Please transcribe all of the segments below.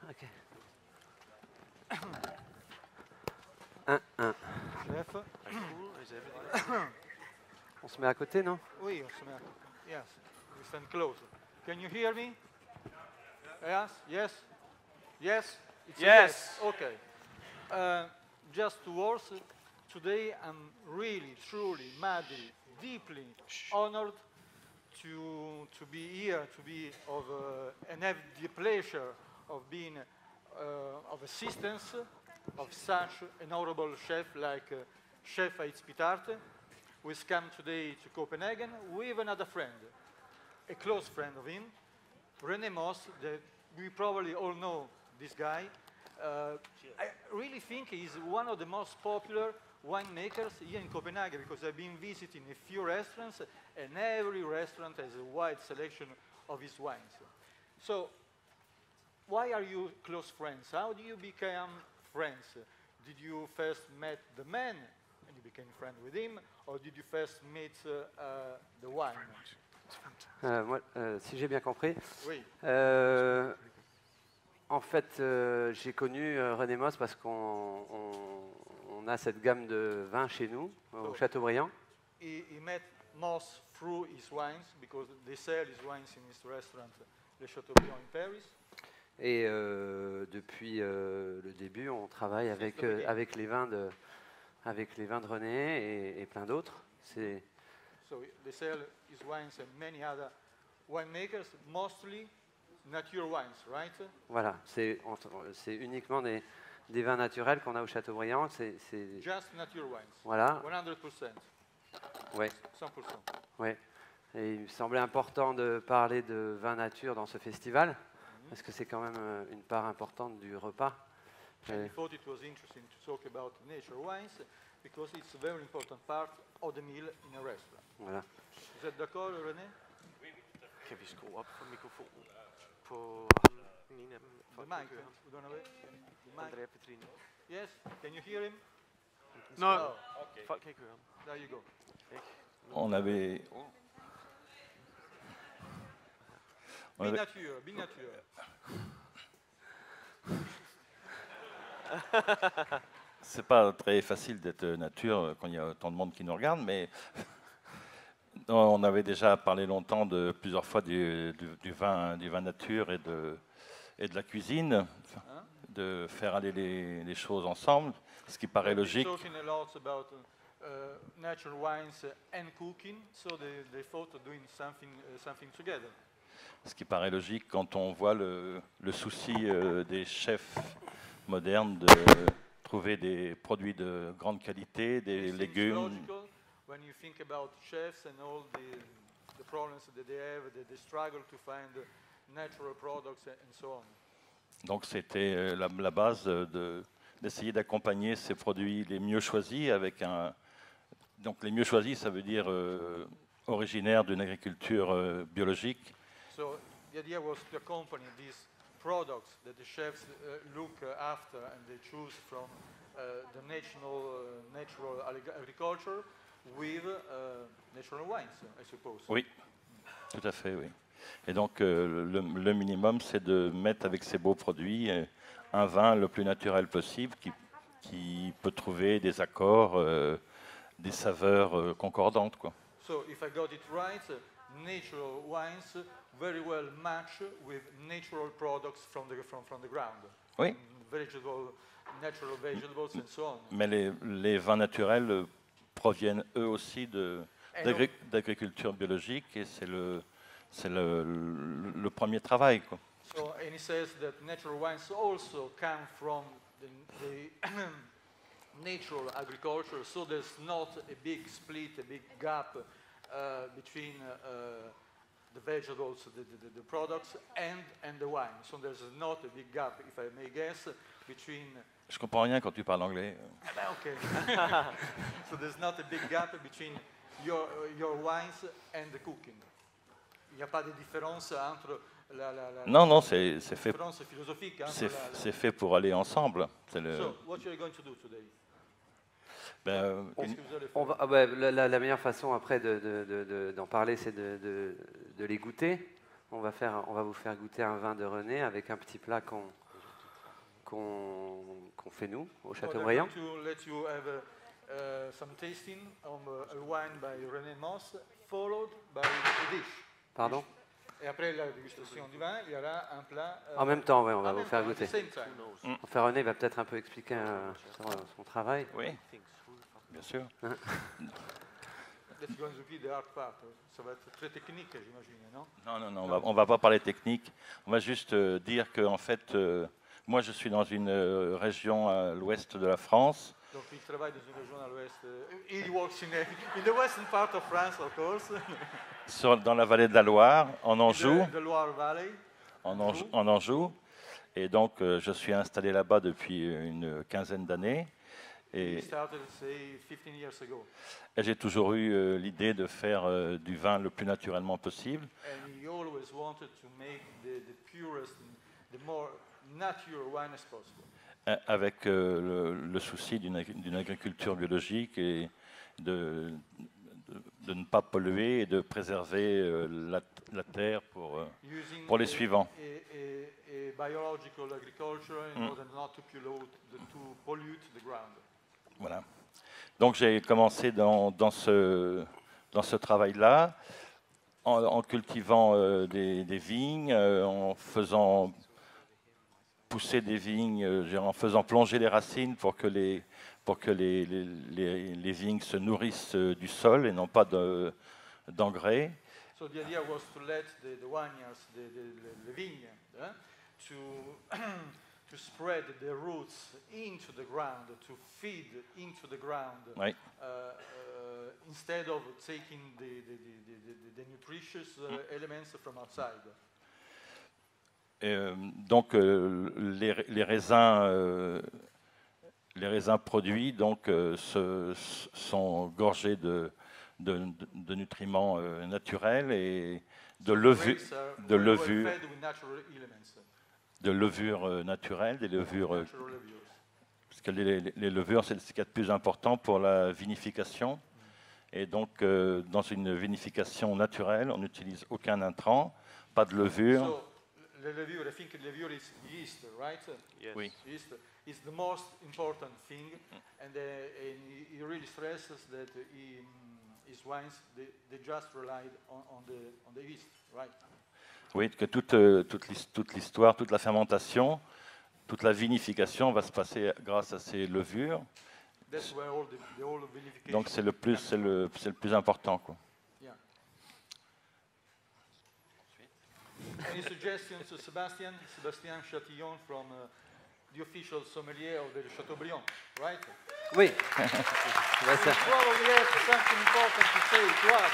Ok. 1-1. Chef. On se met à côté, non? Oui, on se met à côté. Yes, we stand close. Can you hear me? Yes, yes, yes. It's a Yes. Okay. Just two words. Today, I'm really, truly, madly, deeply honored to be here, to be of, and have the pleasure of being of assistance of such an honorable chef like Chef Aitz Pitarte, who has come today to Copenhagen with another friend, a close friend of him, René Moss, that we probably all know this guy. I really think he's one of the most popular winemakers here in Copenhagen because I've been visiting a few restaurants and every restaurant has a wide selection of his wines. So, why are you close friends? How do you become friends? Did you first meet the man and you became friend with him, or did you first meet the wine? Si j'ai bien compris. Oui. En fait, j'ai connu René Moss parce qu'on a cette gamme de vins chez nous, au Chateaubriand. He met Moss through his wines because they sell his wines in his restaurant, Le Chateaubriand in Paris. Et depuis le début, on travaille avec les vins de René et plein d'autres. So they sell his wines and many other winemakers, mostly nature wines, right? Voilà, c'est uniquement des vins naturels qu'on a au Chateaubriand. Just nature wines. Voilà. 100%. Ouais. 100%. Ouais. Et il me semblait important de parler de vin nature dans ce festival, parce que c'est quand même une part importante du repas. And I thought it was interesting to talk about nature wines because it's a very important part of the meal in a restaurant. Voilà. Vous êtes d'accord, René? Kan vi skrue op for mikrofonen på den ene af dem? The Folk mic. kan høre ham. We don't have it. The mic. Andrea Petrini. Yes. Can you hear him? No. Okay. Folk kan ikke høre ham. There you go. On avait... Be nature. Be nature. C'est pas très facile d'être nature quand il y a autant de monde qui nous regarde, mais on avait déjà parlé longtemps plusieurs fois du vin nature et de la cuisine, de faire aller les choses ensemble, ce qui paraît logique. Talking a lot about natural wines and cooking, so they thought of doing something together. Ce qui paraît logique quand on voit le souci des chefs modernes de trouver des produits de grande qualité, des légumes. When you think about chefs and all the problems that they have, they struggle to find natural products and so on. Donc c'était la base d'essayer d'accompagner ces produits les mieux choisis avec un... Donc les mieux choisis, ça veut dire originaires d'une agriculture biologique. So the idea was to accompany these products that the chefs look after and they choose from the natural agriculture with natural wines, I suppose. Oui, tout à fait, oui. Et donc le minimum, c'est de mettre avec ces beaux produits un vin le plus naturel possible qui peut trouver des accords, des saveurs concordantes, quoi. So if I got it right, natural wines very well match with natural products from the ground. Oui. Natural vegetables and so on. Mais les vins naturels proviennent eux aussi d'agriculture biologique et c'est le premier travail, quoi. So, and he says that natural wines also come from the natural agriculture, so there's not a big split, a big gap between the vegetables, the products, and the wine. So there's not a big gap, if I may guess, between... Je comprends rien quand tu parles anglais. Okay. So there's not a big gap between your wines and the cooking. Il n'y a pas de différence entre non, c'est fait. Différence philosophique. C'est fait pour aller ensemble. So, what are you going to do today? La meilleure façon après d'en parler, c'est de les goûter. On va vous faire goûter un vin de René avec un petit plat qu'on fait nous, au So Châteaubriand. they're going to let you have some tasting of a wine by René Moss, followed by a dish. Pardon? Et après la dégustation du vin, il y aura un plat. En même temps, oui, on va en vous même faire temps, goûter. at the same time. Enfin, René va peut-être un peu expliquer son travail. Oui, bien sûr. That's going to be the hard part. Ça va être très technique, j'imagine, non? Non, on va pas parler technique. On va juste dire que en fait, moi, je suis dans une région à l'ouest de la France. Donc il travaille dans une région à l'ouest. He works in the western part of France, of course. Dans la vallée de la Loire, en Anjou, The Loire Valley. en Anjou. Et donc, je suis installé là-bas depuis une quinzaine d'années. He Et started, say, 15 years ago. j'ai toujours eu l'idée de faire du vin le plus naturellement possible. And he always wanted to make the purest, and the more natural wine as possible. Avec le souci d'une agriculture biologique et de ne pas polluer et de préserver la terre pour les suivants. A biological agriculture in order not to pollute the ground. Voilà. Donc j'ai commencé dans ce travail-là, en cultivant des vignes, en faisant pousser des vignes, en faisant plonger les racines pour que les vignes se nourrissent du sol et non pas d'engrais. So the idea was to let the vineyards, the vineyard, to spread the roots into the ground, to feed into the ground, Oui. Instead of taking the nutritious elements from outside. Donc les raisins produits donc, sont gorgés de nutriments naturels et de levures naturelles, des levures, parce que les levures, c'est ce qu'il y a de plus important pour la vinification. Et donc, dans une vinification naturelle, on n'utilise aucun intrant, pas de levure. So, the levure, I think the levure is yeast, right? Yes. Oui. Yeast is the most important thing, and he really stresses that his wines they just relied on the yeast, right? Oui, que toute l'histoire, toute la fermentation, toute la vinification va se passer grâce à ces levures. That's where all the whole vinification. Donc c'est le plus important, quoi. Yeah. Any suggestions, Sébastien? Sébastien Chatillon from the official sommelier of the Chateaubriand, right? Oui. You probably have something important to say to us.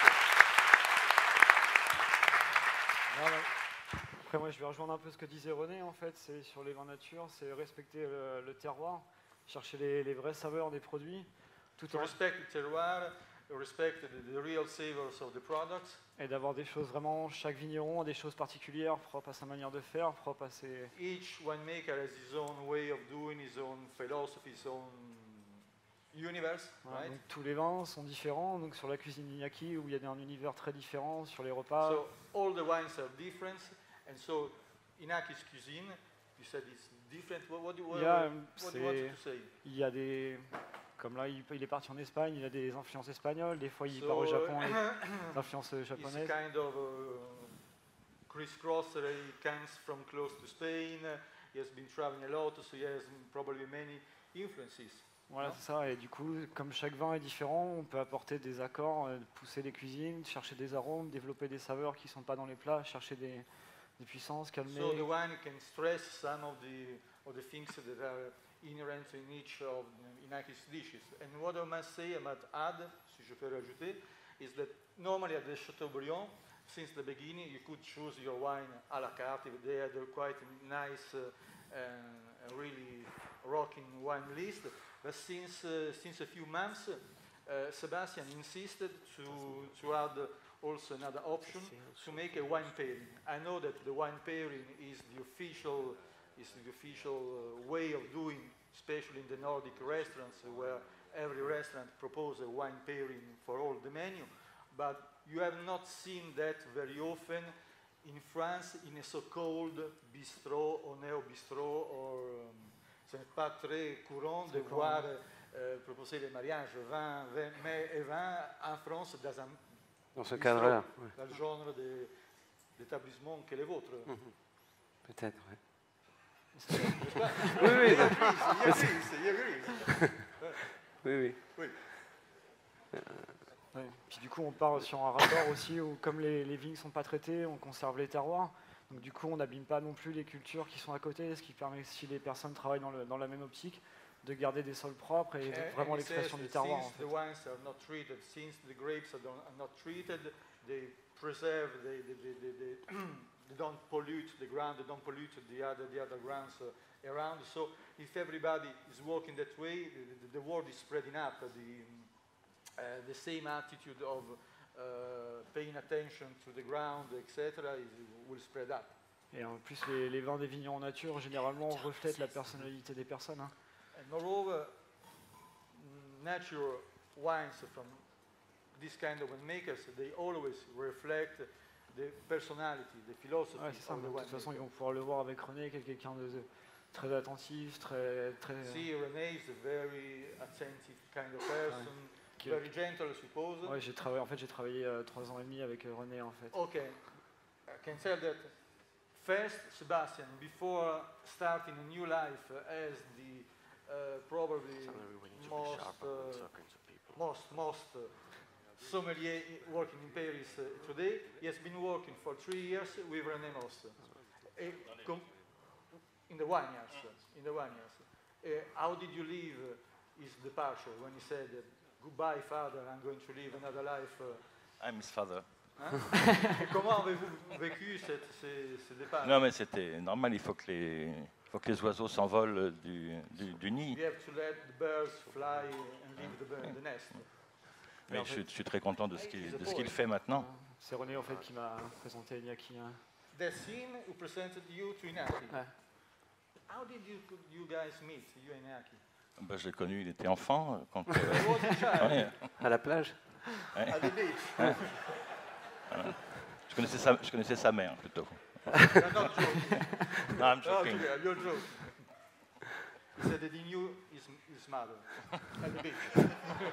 Après, moi, je vais rejoindre un peu ce que disait René, en fait. C'est sur les vins nature, c'est respecter le terroir, chercher les vraies saveurs des produits, tout To en respect the terroir, respect the real savors of the products, et d'avoir des choses vraiment, chaque vigneron a des choses particulières, propres à sa manière de faire, propres à ses... each winemaker has his own way of doing, his own philosophy, his own universe, Voilà, right? donc tous les vins sont différents, donc sur la cuisine d'Iñaki, où il y a un univers très différent, sur les repas. So all the wines are different, and so Inaki's cuisine, you said it's different. What do you wanted to say? Il y a des... Comme là, il est parti en Espagne, il a des influences espagnoles, des fois il So, part au Japon, et des influences It's japonaises. kind of crisscross. He comes from close to Spain. He has been traveling a lot, so he has probably many influences. Voilà, c'est ça. Et du coup, comme chaque vin est différent, on peut apporter des accords, pousser les cuisines, chercher des arômes, développer des saveurs qui ne sont pas dans les plats, chercher des puissances, calmer. So the wine can stress some of the things that are inherent in each of Inaki's dishes. And what I must say, I must add, si je peux rajouter, is that normally at the Chateaubriand, since the beginning, you could choose your wine à la carte. They had a quite nice, really rocking wine list. But since a few months, Sebastian insisted to add also another option to make a wine pairing. I know that the wine pairing is the official way of doing, especially in the Nordic restaurants, where every restaurant proposes a wine pairing for all the menu. But you have not seen that very often in France in a so-called bistro or neo-bistro or ce n'est pas très courant de voir proposer les mariages mets et vin en France Dans ce cadre-là. Ouais. dans le genre d'établissement que les vôtres. Peut-être, ouais. N'est-ce pas? Oui, oui, You agree. oui, oui. Ouais. Puis du coup, on part sur un rapport aussi où, comme les vignes ne sont pas traitées, on conserve les terroirs. Donc du coup, on n'abîme pas non plus les cultures qui sont à côté, ce qui permet, si les personnes travaillent dans la même optique, de garder des sols propres et vraiment And it l'expression says du that terroir. En since fait. the wines are not treated, since the grapes are not treated, they preserve, they don't pollute the ground, they don't pollute the other grounds around. So if everybody is working that way, the word is spreading up. The same attitude of paying attention to the ground, etc., will spread up. Et en plus, les vins des vignerons en nature, généralement, reflètent la personnalité des personnes. Hein. And moreover, natural wines from this kind of winemakers, they always reflect the personality, the philosophy Ouais, c'est ça. of the De toute façon, ils winemaker. vont pouvoir le voir avec René, quelqu'un de très attentif, très See, René is a very attentive kind of person, qui- very gentle, I suppose. Ouais, j'ai travaillé 3 ans et demi avec René en fait. Okay, I can tell that first, Sebastian, before starting a new life as the probably We need to be most sharper when talking to people. most sommelier working in Paris today. He has been working for 3 years with René Most in the vineyards. How did you leave his departure when he said, "Goodbye, father, I'm going to live another life"? I'm his father. Hein? Et comment avez-vous vécu ce départ? Non, mais c'était normal, il faut que les oiseaux s'envolent du nid. You have to let the birds fly and leave the nest. Mais je suis très content de ce qu'il fait maintenant. C'est René en fait qui m'a présenté Iñaki. Hein. That's him who presented you to Inaki. Ouais. How did you guys meet, you and Inaki? Ben, je l'ai connu, il était enfant. Quand, He was a child ouais, À la plage. at the beach. je connaissais sa mère plutôt. You're not joking. No, I'm No, joking. you're joking. He said that he knew his mother at the beach.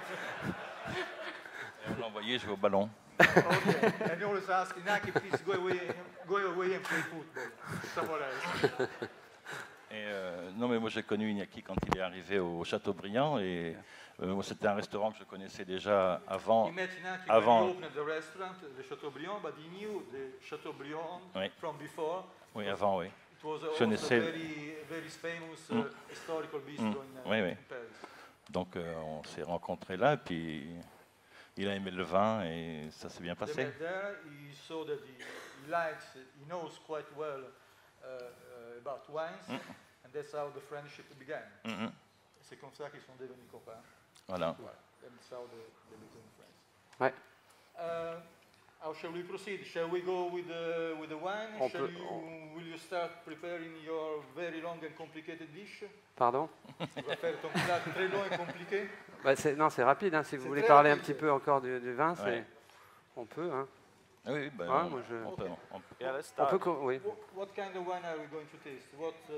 Et on l'a envoyé jouer au ballon. Okay. And he always asked Inaki, please go away and play football. Somewhere else. Et non, mais moi j'ai connu Iñaki quand il est arrivé au Châteaubriand et moi, c'était un restaurant que je connaissais déjà avant. He met Inaki Avant. when he opened the restaurant, the Chateaubriand, but he knew the Chateaubriand Oui. from before. Oui, avant, oui. It was Je also connaissais- very famous historical bistro Oui, oui. in Paris. Donc on s'est rencontrés là, puis il a aimé le vin et ça s'est bien They passé. met there, he saw that he knows quite well about wines, and that's how the friendship began. Mhm. C'est comme ça qu'ils sont devenus copains. Voilà. And that's how they became friends. Ouais. How shall we proceed? Shall we go with the wine? Will you start preparing your very long and complicated dish? Pardon? Tu vas faire ton plat très long et compliqué? Bah, non, c'est rapide. Hein. Si vous C'est voulez très parler un rapide. petit peu encore du vin, Ouais. on peut. Hein. Oui, ben, Ouais, moi, je- on peut. Yeah, let's On start. peut oui. What kind of wine are we going to taste?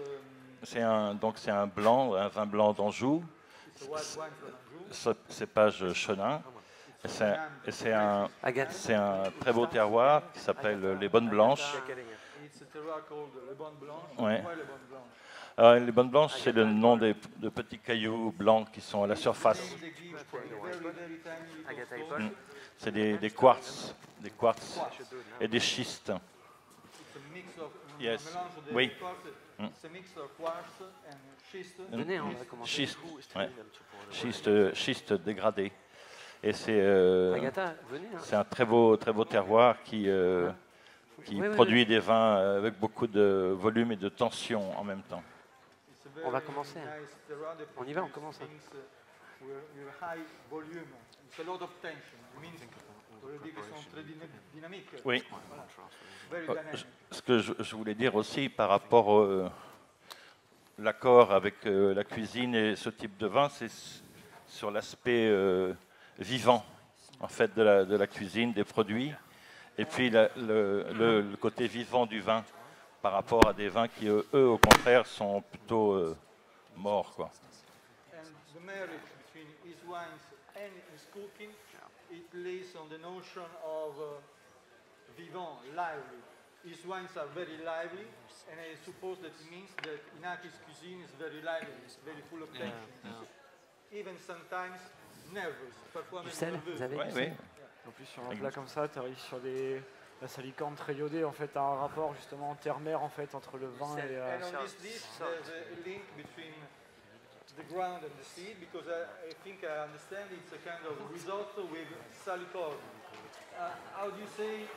C'est un blanc, un vin blanc d'Anjou, It's a white wine from Anjou. cépage chenin. Et c'est un très beau terroir qui s'appelle les Bonnes Blanches. It's a terroir called Les Bonnes Blanches. Ouais. Why Les Bonnes Blanches? Alors, les Bonnes Blanches, c'est le nom de petits cailloux blancs qui sont à la surface. They give very tiny little stones. C'est des quartz et des schistes. It's a mix of Yes. un mélange de Oui. quartz. It's a mix of quartz and schist. Venez, on va commencer. Schiste, Who is ouais. telling them to pour the Schiste dégradé. Et c'est Agatha, venez. Hein. c'est un très beau terroir qui Oui, oui, produit des vins avec beaucoup de volume et de tension en même temps. It's a On va very commencer, hein. nice terroir that On y va, on produces commence, hein. things, with high volume. It's a lot of tension. It means already qu'ils sont très dynamiques. Oui. Very Euh, dynamic. Ce que je voulais dire aussi par rapport à l'accord avec la cuisine et ce type de vin, c'est sur l'aspect vivant en fait de la cuisine, des produits, et puis le côté vivant du vin par rapport à des vins qui eux au contraire sont plutôt mort, quoi. And the marriage between his wines and his cooking, it lays on the notion of vivant, lively. His wines are very lively, and I suppose that means that Inaki's cuisine is very lively, it's very full of tension, even sometimes nervous, parfois Du même sel, nerveux. vous avez Oui, du oui. sel En plus, sur un plat comme ça, tu arrives sur la salicorne très iodée. En fait, tu as un rapport justement terre-mer en fait, entre le vin et. And on this dish, there's a link between the ground and the sea, because I think I understand it's a kind of risotto with salicorn. How do you say?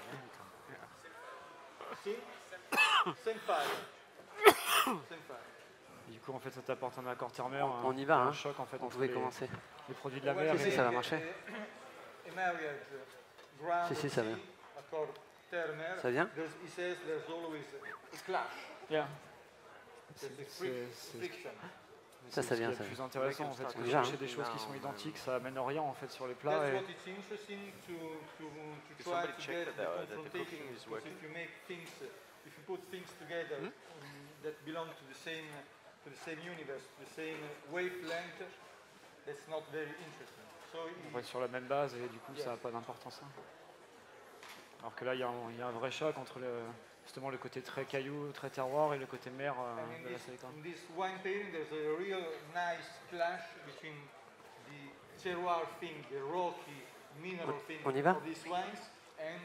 See? Same fire. Same fire. Du coup, en fait, ça t'apporte un accord terre-mer. On y va, un hein. choc en fait On entre pouvait commencer. les produits de la When mer. you si, et ça va make marcher. A marriage, ground Si, and ça sea, vient. accord terre-mer. Ça vient? He says there's always a clash. Yeah. There's a C'est friction. Ça ce qui est vient, le ça plus vient. intéressant en fait. On Que y va, chercher hein. des choses qui sont identiques, ça amène à rien en fait sur les plats. That's Et what it's interesting to try somebody to check get that the the confrontation. cooking is Because working? if you make things, if you put things together that belong to the same universe, to the same wavelength, that's not very interesting. So on reste sur la même base et du coup, ça n'a pas d'importance. Hein. Alors que là, il y a un vrai choc entre justement le côté très caillou, très terroir et le côté mer and de la salicorne. in this wine pairing, there's a real nice clash between the terroir thing, the rocky mineral thing on y va? of these wines, and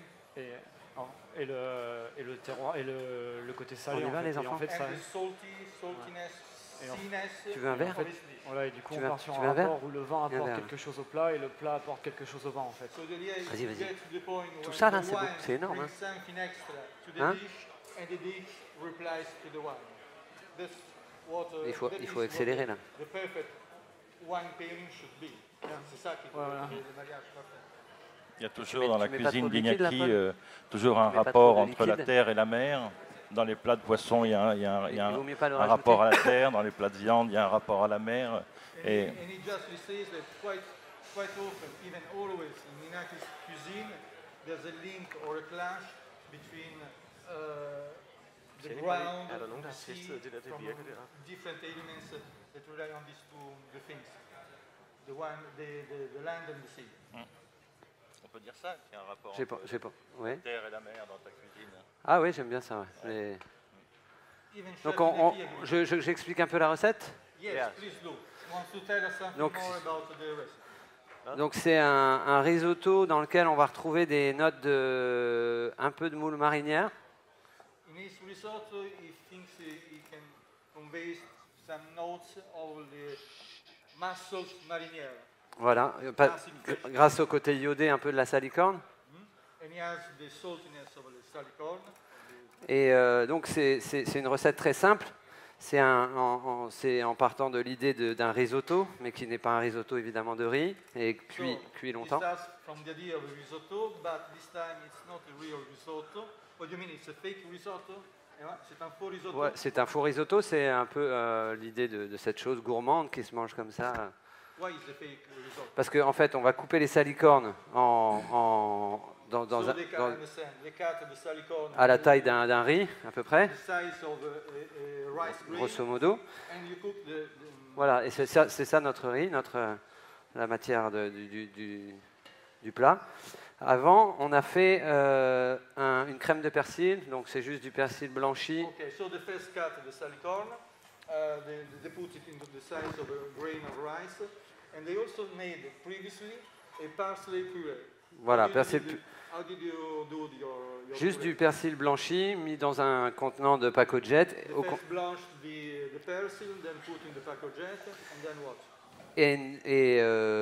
Et le terroir et le côté salé. On y va, en fait. les Et en enfants fait, ça, the saltiness, Et en- seaness. Tu veux un verre? of this dish. voilà, et du coup, Tu on veux- part sur tu un veux un verre? rapport où le vin Viens apporte vers. quelque chose au plat et le plat apporte quelque chose au vin en fait. So the idea is Vas-y, to vas-y. get to the point Tout when ça, là, the c'est beau, wine c'est énorme, brings hein. something extra to the Hein? dish, and the dish replies to the wine. That's what, Il faut that is accélérer what là. The perfect wine pairing should be. C'est ça qui Voilà. le mariage parfait. Il y a toujours dans la tu mets pas cuisine trop de liquide, là, d'Iñaki Paul toujours un Tu mets pas rapport trop de entre la liquide terre et la mer. Dans les plats de poisson, il y a Il vaut mieux pas le un rajouter. rapport à la terre. Dans les plats de viande, il y a un rapport à la mer. And Et he justly says that quite often, even always in Inaki's cuisine, there's a link or a clash between the Jenny, ground, er der nogen, der the har sea, testet det der, det from virker der? different elements that rely on these two things. The land and the sea. on peut dire ça, qu'il y a un rapport J'ai pas. Ouais. terre et la mer dans ta cuisine. Ah oui, j'aime bien ça. Ouais. Mais- Even Donc Chef Inaki agrees. j'explique un peu la recette. Yes, Yes. please do. Want to tell us something Donc- more about the recipe? Donc c'est un risotto dans lequel on va retrouver des notes un peu de moule marinière. In his risotto, he thinks he can convey some notes of the mussels marinière. Voilà, grâce au côté iodé un peu de la salicorne. And he has the saltiness of the salicorn. Et donc c'est une recette très simple. C'est en partant de l'idée d'un risotto, mais qui n'est pas un risotto évidemment de riz, et cuit He longtemps. starts from the idea of a risotto, but this time it's not a real risotto. What do you mean? It's a fake risotto? C'est un faux risotto. Ouais, c'est un faux risotto, c'est un peu l'idée de cette chose gourmande qui se mange comme ça. Why is the fake risotto? Parce qu'en fait, on va couper les salicornes So they can understand. They cut the salicorn à la taille d'un riz, à peu près, the size of a rice grain, grosso modo. and you cook the Voilà, et c'est ça notre riz, la matière du plat. Avant, on a fait une crème de persil, donc c'est juste du persil blanchi. Okay, so the first cut the salicorn, they put it into the size of a grain of rice, and they also made previously a parsley puree. Voilà, How did you do your juste puree? du persil blanchi mis dans un contenant de pacojet. They first blanched the persil, then put in the pacojet, and then what? Et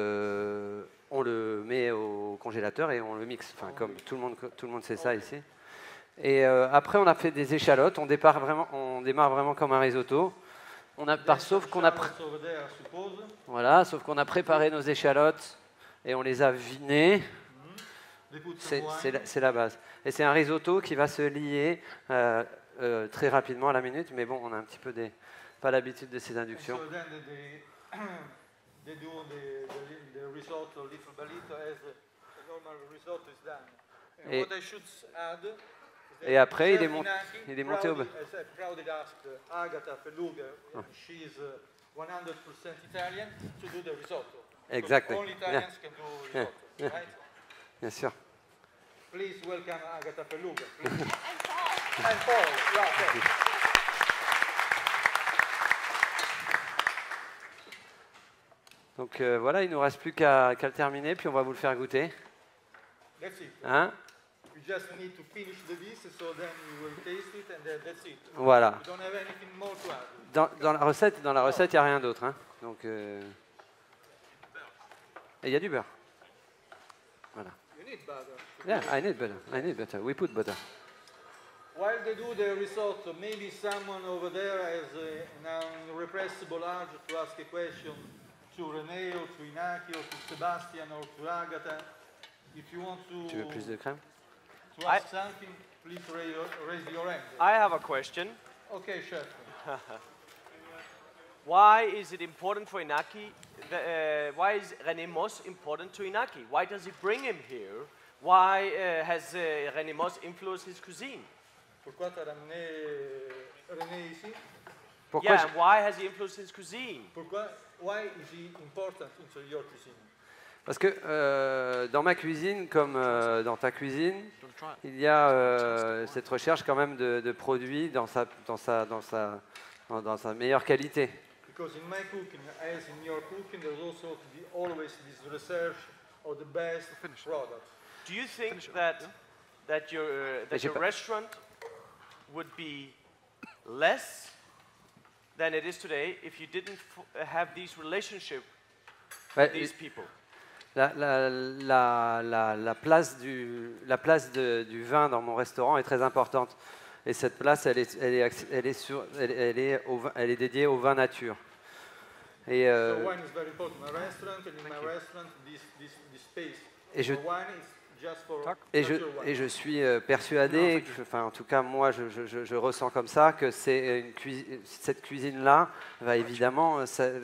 on le met au congélateur et on le mixe, enfin, comme tout le monde sait ça ici. Et après, on a fait des échalotes. On démarre vraiment comme un risotto. Sauf qu'on a Over there, I suppose. voilà, sauf qu'on a préparé nos échalotes et on les a vinées. They put some wine. C'est la base. Et c'est un risotto qui va se lier très rapidement à la minute, mais bon, on a un petit peu pas l'habitude de ces And inductions. so then they do the risotto little by little as the normal risotto is done. And Et- what I should add is that Et après, Chef il est monté au proudly asked Agatha Feluga, she's 100% Italian to do the risotto. Exactly. Only Italians can do risotto, Yeah. right? Bien sûr. Please welcome Agata Peluga. Please. And Paul. Yeah, okay. Donc voilà, il ne nous reste plus qu'à le terminer, puis on va vous le faire goûter. That's it. Hein? You just need to finish the dish, so then you will taste it, and then that's it. Voilà. You don't have anything more to add. Dans la recette, il n'y a rien d'autre. Hein. Donc, et il y a du beurre. Voilà. You need butter. Yeah, I need butter. I need butter. We put butter. While they do the risotto, maybe someone over there has an irrepressible urge to ask a question to René or to Inaki or to Sebastian or to Agata. If you want Tu veux plus de crème? to ask something, please raise your hand. I have a question. Okay, chef. Why is it important for Inaki? Why is René Moss important to Inaki? Why does he bring him here? Why has René Moss influenced his cuisine? Pourquoi tu as ramené René ici? Pourquoi Yeah, and why has he influenced his cuisine? Why is he important into your cuisine? Parce que dans ma cuisine, comme dans ta cuisine, il y a cette recherche quand même de produits dans sa meilleure qualité. Because in my cooking, as in your cooking, there's also always this research of the best product. Do you think that your restaurant would be less than it is today if you didn't have these relationships with these people? La place du vin dans mon restaurant est très importante. Et cette place, elle est dédiée au vin nature. Et, So wine is very important in my restaurant, and in my restaurant, this space for wine is just for natural wine. et je suis persuadé, enfin en tout cas moi je ressens comme ça, que cette cuisine-là va évidemment, c'est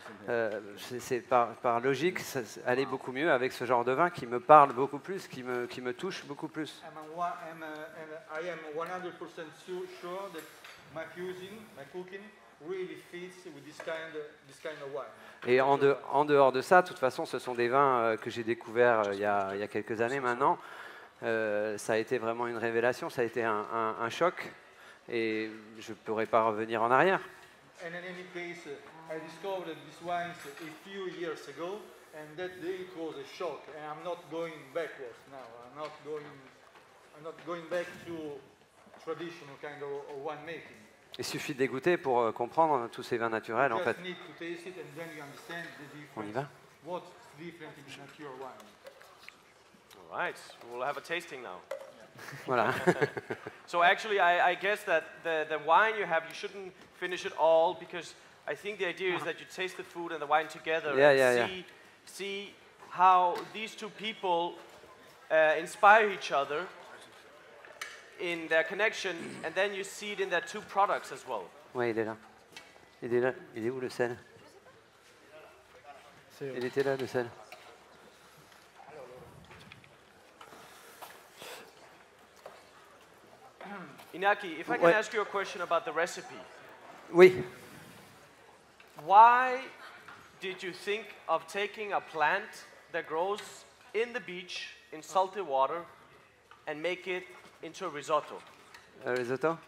par logique, aller beaucoup mieux avec ce genre de vin qui me parle beaucoup plus, qui me touche beaucoup plus. I am 100% sure that my cooking really fits with this kind of wine. Et en dehors de ça, de toute façon, ce sont des vins que j'ai découverts il y a quelques années maintenant. Ça a été vraiment une révélation, ça a été un choc, et je ne pourrais pas revenir en arrière. And in any case, I discovered these wines a few years ago, and that day it was a shock. And I'm not going backwards now. I'm not going back to traditional kind of winemaking. Il suffit de les goûter pour comprendre tous ces vins naturels, en You fait. just need to taste it, and then you understand the On y difference. va? What's different in natural wine? All right, we'll have a tasting now. Voilà. So actually, I guess that the wine you have, you shouldn't finish it all, because I think the idea is that you taste the food and the wine together and see how these two people inspire each other in their connection, and then you see it in their two products as well. Oui, il est là. Il est là. Il est où le sel? Il était là, le sel. Inaki, if I can ask you a question about the recipe. Oui. Why did you think of taking a plant that grows in the beach in salty water and make it into a risotto? Risotto?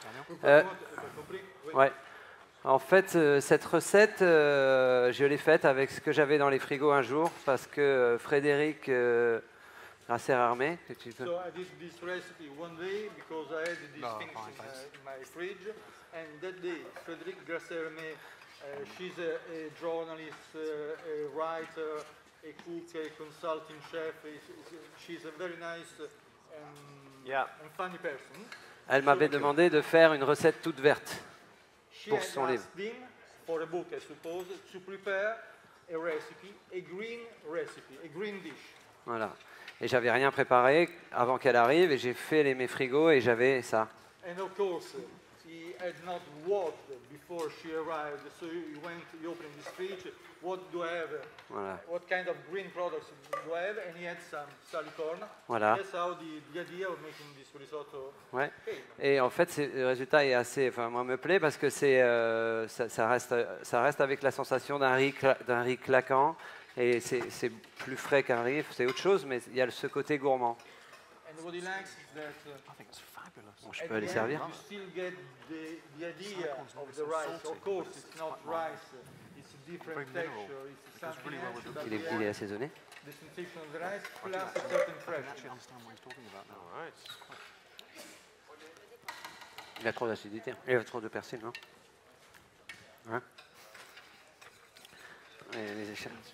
Ouais. En fait, cette recette, je l'ai faite avec ce que j'avais dans les frigos un jour, parce que Frédéric Grasser-Armé, que tu peux... So I did this recipe one day because I had these things in my fridge, and that day, Frédéric Grasser-Armé, she's a journalist, a writer, a cook, a consulting chef. She's a very nice and funny person. Elle m'avait demandé de faire une recette toute verte pour son livre. She asked him for a book, I suppose, to prepare a recipe, a green dish. Voilà. Et j'avais rien préparé avant qu'elle arrive, et j'ai fait mes frigos et j'avais ça. And of course, he had not worked before she arrived, so he went, he opened this fridge, what do I have, Voilà. what kind of green products do I have, and he had some salicorn. Voilà. That's how the idea of making this risotto Ouais. came. Et en fait, le résultat est assez, enfin moi me plaît parce que ça reste avec la sensation d'un riz claquant et c'est plus frais qu'un riz, c'est autre chose, mais il y a ce côté gourmand. And what he likes is that I think it's fabulous. Bon, je at peux the les end servir. you still get the idea of the rice. Of course, it's not rice, it's a different Very mineral. texture, it's It goes something really well else, with but Il est, the il est assaisonné. the sensation of the rice plus a certain I can actually freshness. understand what he's talking about now. All right. Il a trop d'acidité. Il a trop de persil, non? Hein? Et les échalotes.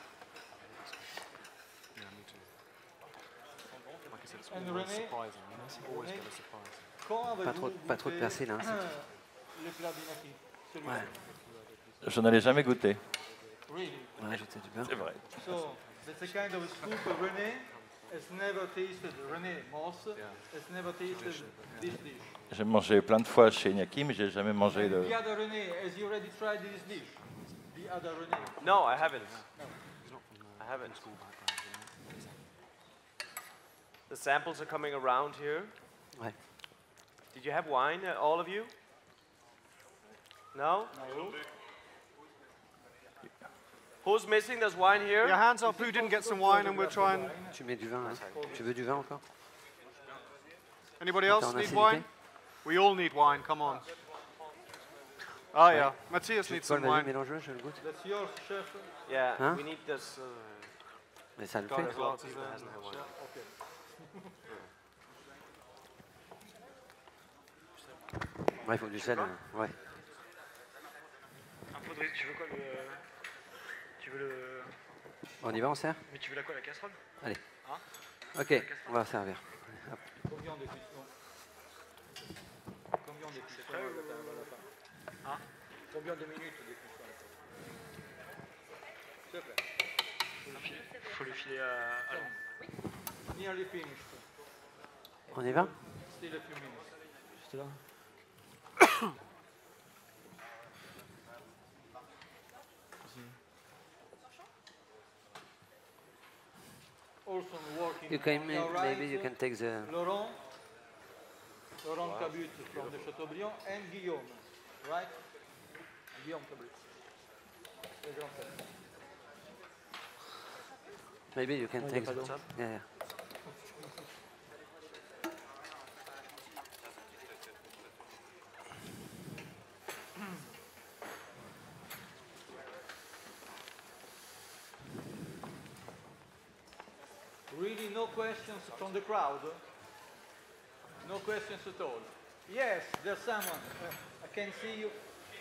Yeah, me too. Like I said, it's And always René? surprising. You know? It's always René? going to surprise. Quand avez-vous Pas trop de goûté persil, hein, les plats binaki? Celui-là. Ouais. Je n'en ai jamais goûté. Really? On va ajouter du beurre. C'est vrai. So that's a kind of a soup René has never tasted. René Moss has never tasted this dish. J'ai mangé plein de fois chez Iñaki, mais j'ai jamais mangé And de. the other René, has you already tried this dish? The other René. No, I haven't. I haven't. The samples are coming around here. Ouais. Did you have wine, all of you? No? No. Who's missing? There's wine here. Yeah, hands up who didn't get some wine and we'll try and... Tu mets du vin, hein? Tu veux du vin encore? Anybody T'as else en need acidité? wine? We all need wine, come on. Oh yeah, Matthias needs Paul, some vas-y, wine. mélange-le, je le goûte. That's yours, chef. Yeah, Huh? we need this. Mais ça le Got fait. his glasses there. Hasn't had wine. Ouais, il faut du sel. Ouais. Faudrait, tu veux quoi Tu veux le. On y va, on sert? Mais tu veux la quoi, la casserole? Allez. Hein? Ok, on va servir. Combien de cuissons? Combien de cuissons prêt à ou- la fin? Hein? Combien de minutes de cuisson? S'il te plaît. Faut le filer à l'eau. Nearly finished. On y va? Still a few minutes. Juste là. Also working You can, on your maybe you right, can take the... Laurent Cabut from the Chateaubriand and Guillaume, right? Guillaume Cabut. Guillaume Cabut. Maybe you can Non, il y a take pas the... d'eau. Yeah, yeah. Really no questions from the crowd? No questions at all? Yes, there's someone. I can see you.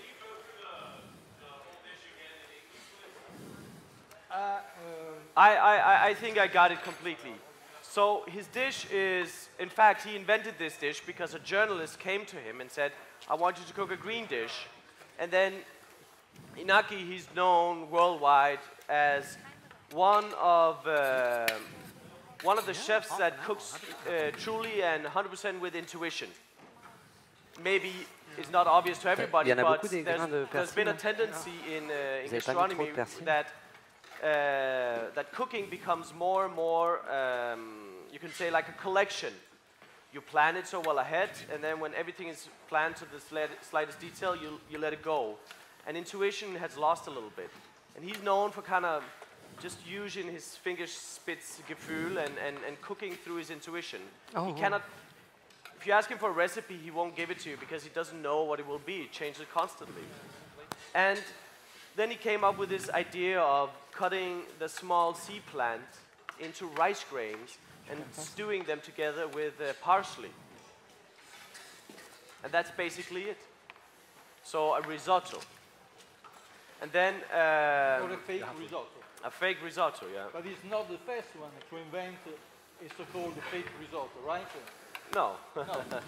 I think I got it completely. So his dish is, in fact, he invented this dish because a journalist came to him and said, I want you to cook a green dish. And then Inaki, he's known worldwide as one of the chefs that cooks truly and 100% with intuition. Maybe it's not obvious to everybody, Il y en a but beaucoup des grains de there's been a persil, tendency in Vous avez pas mis trop gastronomy de persil? that cooking becomes more and more, you can say, like a collection. You plan it so well ahead, and then when everything is planned to the slightest detail, you let it go. And intuition has lost a little bit. And he's known for kind of just using his Fingerspitzgefühl and cooking through his intuition. He cannot, if you ask him for a recipe, he won't give it to you because he doesn't know what it will be. It changes constantly. And then he came up with this idea of cutting the small sea plant into rice grains and stewing them together with parsley. And that's basically it. So a risotto. And then Or a fake risotto. a fake risotto, yeah. But he's not the first one to invent a so-called fake risotto, right? No. No.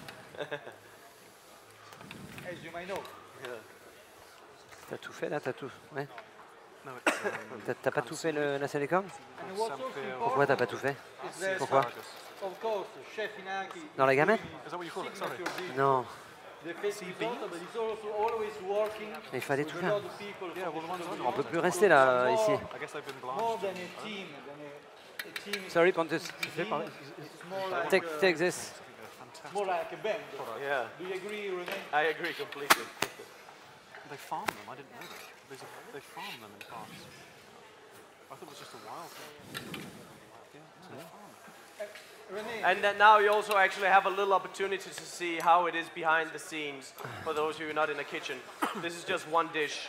As you may know. T'as tout fait là, t'as tout. Ouais. No, it's T'as pas tout fait la salicorne? And what's also Pourquoi t'as important pas tout fait? is that, Pourquoi? of course, Chef Inaki Dans la gamelle? Is that what you call it? Sorry. signature dish Non. the face risotto, but it's also always working Il fallait tout with a faire. lot of people from the Chateaubriand. On peut plus rester là, It's ici. more- I guess they've been More blanched. than a team, a team Sorry, Pontus. cuisine, it's more like, Take this. more like a band. Yeah, Do you agree, René? I agree completely. They farm them. I didn't know that. They farm them in parts. I thought it was just a wild thing. Yeah, no, they farm them. René, And then now you also actually have a little opportunity to see how it is behind the scenes for those of you who are not in the kitchen. This is just one dish.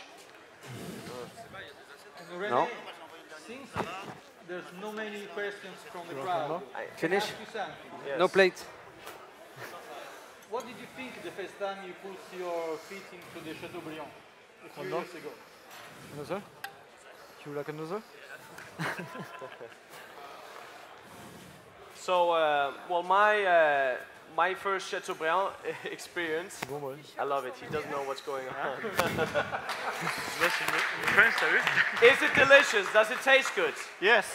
René, No. since there's no many questions from the crowd, Finish? ask you something. Yes. No plate. What did you think the first time you put your feet into the Chateaubriand a few Wonder? years ago? Another? You like another? So, well, my first Chateaubriand experience, Bon, ouais. I love it. He doesn't know what's going on. Prince, Is it delicious? Does it taste good? yes.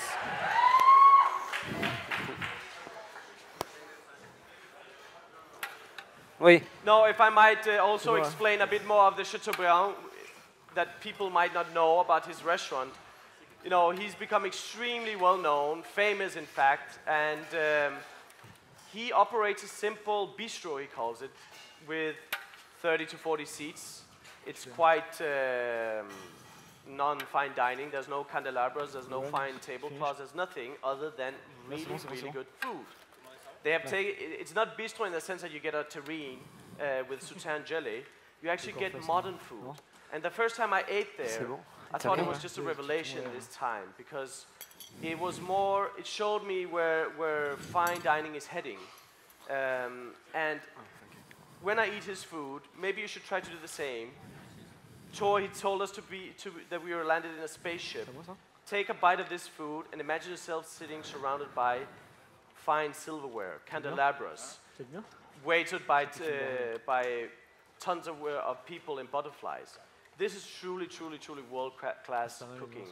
Oui. No, if I might also Sure. explain a bit more of the Chateaubriand that people might not know about his restaurant. You know, he's become extremely well known, famous in fact, and he operates a simple bistro, he calls it, with 30 to 40 seats. It's quite non-fine dining. There's no candelabras, there's no fine tablecloths, there's nothing other than really, really good food. They have it's not bistro in the sense that you get a terrine with soutin jelly. You actually get modern food. And the first time I ate there, I thought it was just a revelation this time because it was more, it showed me where fine dining is heading. And when I eat his food, maybe you should try to do the same. He told us that we were landed in a spaceship. Take a bite of this food and imagine yourself sitting surrounded by fine silverware, candelabras, C'est bien. weighted by tons of people in butterflies. This is truly, truly, truly world-class cooking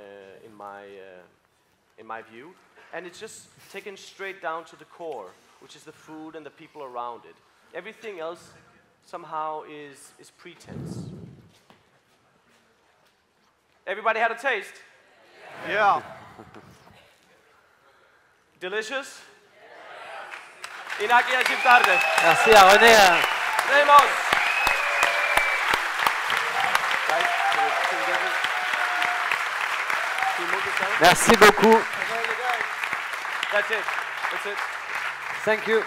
in my view. And it's just taken straight down to the core, which is the food and the people around it. Everything else somehow is pretense. Everybody had a taste? Yeah. Delicious? Inaki Asimtarde. Merci à René. Ramos. Right? Should we get it? Can you move this down? Merci beaucoup. That's it. That's it. Thank you.